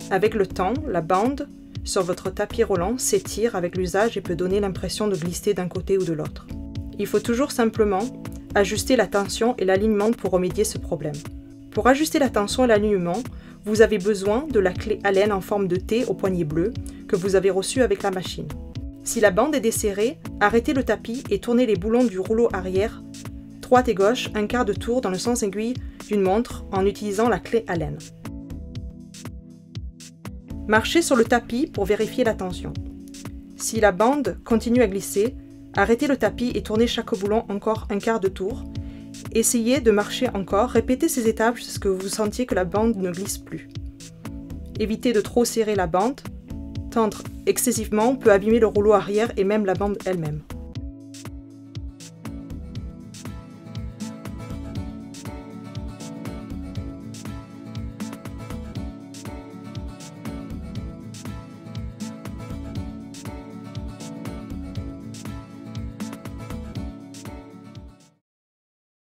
Avec le temps, la bande sur votre tapis roulant s'étire avec l'usage et peut donner l'impression de glisser d'un côté ou de l'autre. Il faut toujours simplement ajuster la tension et l'alignement pour remédier ce problème. Pour ajuster la tension et l'alignement, vous avez besoin de la clé Allen en forme de T au poignet bleu que vous avez reçue avec la machine. Si la bande est desserrée, arrêtez le tapis et tournez les boulons du rouleau arrière, droite et gauche, un quart de tour dans le sens aiguille d'une montre en utilisant la clé Allen. Marchez sur le tapis pour vérifier la tension. Si la bande continue à glisser, arrêtez le tapis et tournez chaque boulon encore un quart de tour. Essayez de marcher encore, répétez ces étapes jusqu'à ce que vous sentiez que la bande ne glisse plus. Évitez de trop serrer la bande. Tendre excessivement peut abîmer le rouleau arrière et même la bande elle-même.